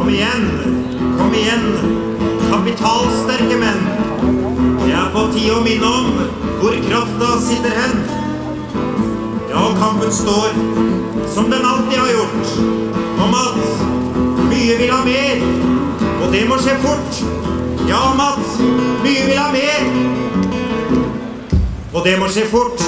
Kom igjen, kapitalsterke menn. Det på tide å minne om hvor krafta sitter hen. Ja, og kampen står, som den alltid har gjort, om at mye vil ha mer, og det må skje fort. Ja, om at mye vil ha mer, og det må skje fort.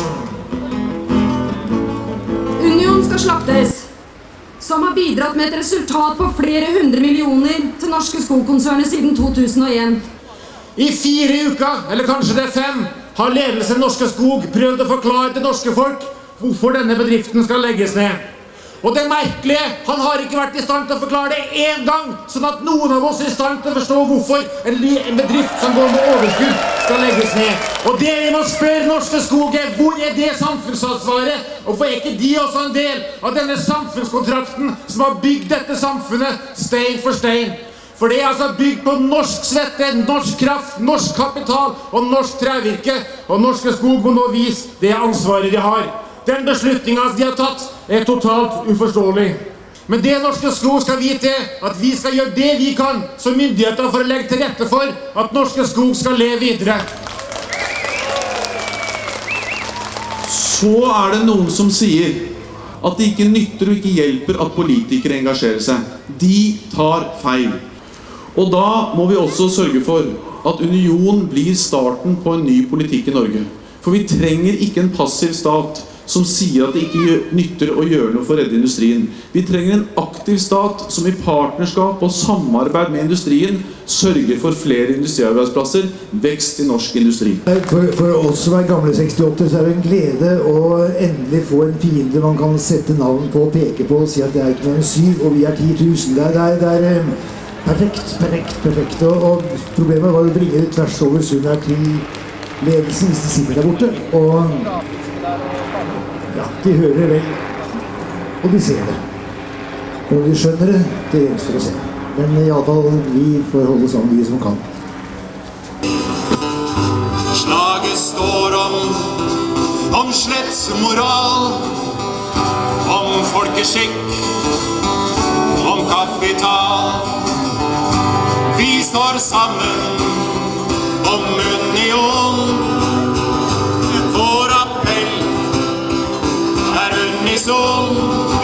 Union skal slaktes, som har bidratt med et resultat på flere 100 millioner til Norske Skog-konsernet siden 2001. I 4 uker, eller kanskje det 5, har ledelsen Norske Skog prøvd å forklare til norske folk hvorfor denne bedriften skal legges ned. Og det merkelige, han har ikke vært i stand til å forklare det en gang, sånn at noen av oss er i stand til å forstå hvorfor en bedrift som går med overskudd skal legges ned. Og det vi må spørre Norske Skog er, hvor er det samfunnsansvaret? Og for er ikke de også en del av denne samfunnskontrakten som har bygd dette samfunnet stein for stein? For det er altså bygd på norsk svette, norsk kraft, norsk kapital og norsk trevirke. Og Norske Skog må nå vise det ansvaret de har. Den beslutningen de har tatt er totalt uforståelig. Men det Norske Skog skal vite er at vi skal gjøre det vi kan som myndigheter for å legge til rette for at Norske Skog skal leve videre. Så er det noen som sier at det ikke nytter og ikke hjelper at politikere engasjerer seg. De tar feil. Og da må vi også sørge for at Union blir starten på en ny politikk i Norge. For vi trenger ikke en passiv stat som sier at det ikke nytter å gjøre noe for å redde industrien. Vi trenger en aktiv stat som i partnerskap og samarbeid med industrien sørger for flere industriarbeidsplasser, vekst i norsk industri. For oss som er gamle 68 så er det en glede å endelig få en fiende man kan sette navn på, peke på og si at det er ikke mer enn 7 og vi er 10 000. Det er perfekt. Og problemet var å bringe det tvers over sundet her til ledelsen hvis de sitter der borte. Og ja, de hører vel, og de ser det. Og de skjønner det, det gjenstår å se. Men i alle fall, vi får holde sammen vi som kan. Slaget står om slett moral, om folkeskikk, om kapital. Vi står sammen om union. Vår appell er unison.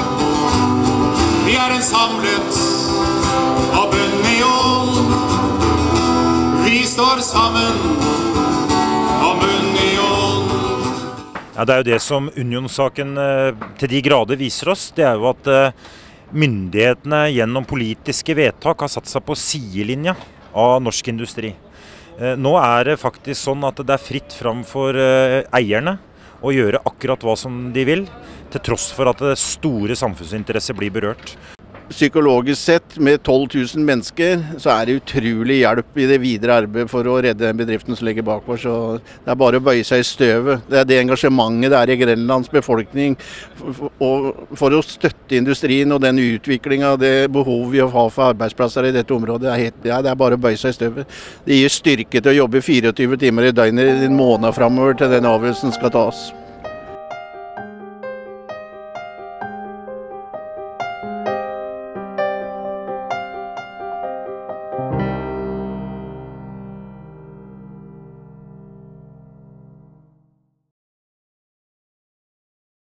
Vi er en samlet av union. Vi står sammen om union. Ja, det er jo det som Union-saken til de grader viser oss. Det er jo at myndighetene gjennom politiske vedtak har satt seg på sidelinja av norsk industri. Nå er det faktisk sånn at det er fritt fram for eierne å gjøre akkurat hva som de vil, til tross for at store samfunnsinteresser blir berørt. Psykologisk sett, med 12 000 mennesker, så er det utrolig hjelp i det videre arbeidet for å redde den bedriften som ligger bak oss. Så det er bare å bøye seg i støvet. Det er det engasjementet det er i Grenlands befolkning for å støtte industrien og den utviklingen, det behovet vi har for arbeidsplasser i dette området. Det er bare å bøye seg i støvet. Det gir styrke til å jobbe 24 timer i døgnet i en måned fremover til den avgjørelsen skal tas.